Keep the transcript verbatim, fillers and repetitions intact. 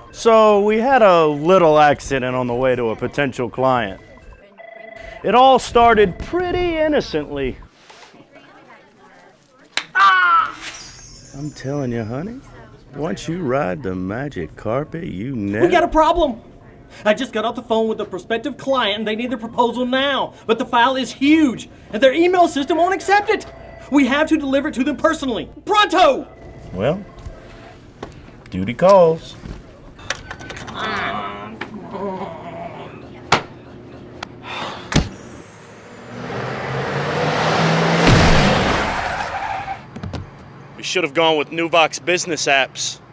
So we had a little accident on the way to a potential client. It all started pretty innocently. Ah! I'm telling you, honey, once you ride the magic carpet, you never... We got a problem! I just got off the phone with a prospective client and they need their proposal now. But the file is huge and their email system won't accept it. We have to deliver it to them personally. Pronto! Well, duty calls. We should have gone with NuVox business apps.